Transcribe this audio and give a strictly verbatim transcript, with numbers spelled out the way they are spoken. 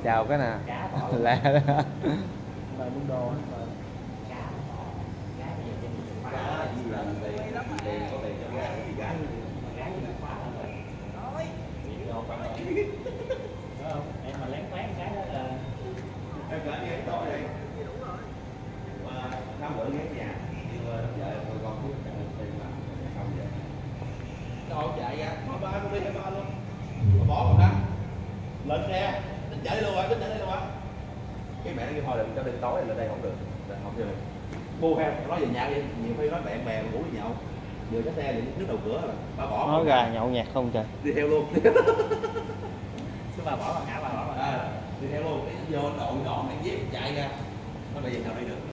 chào cái nè lẹ đó. Mời mua đồ em mà lén quán cái đó là em gửi đi tối đi năm bữa ghé nhà vợ tôi con biết tiền mà không vậy đâu chạy ra ba ba con đi hai ba luôn bỏ còn đó lên xe tính chạy đi luôn á tính chạy đi luôn á cái mẹ nó kêu thôi đừng cho đêm tối lên đây không được không được mua theo nói về nhà đi nhiều khi nói bạn bè ngủ đi nhậu vừa cái xe thì nước đầu cửa là ba bỏ Nói gà nhậu nhạt không trời. đi theo luôn cứ bà bỏ bà ngã bà bỏ bà à, đi theo luôn vô đội gọn cái dép chạy ra nó bây giờ nào đi được.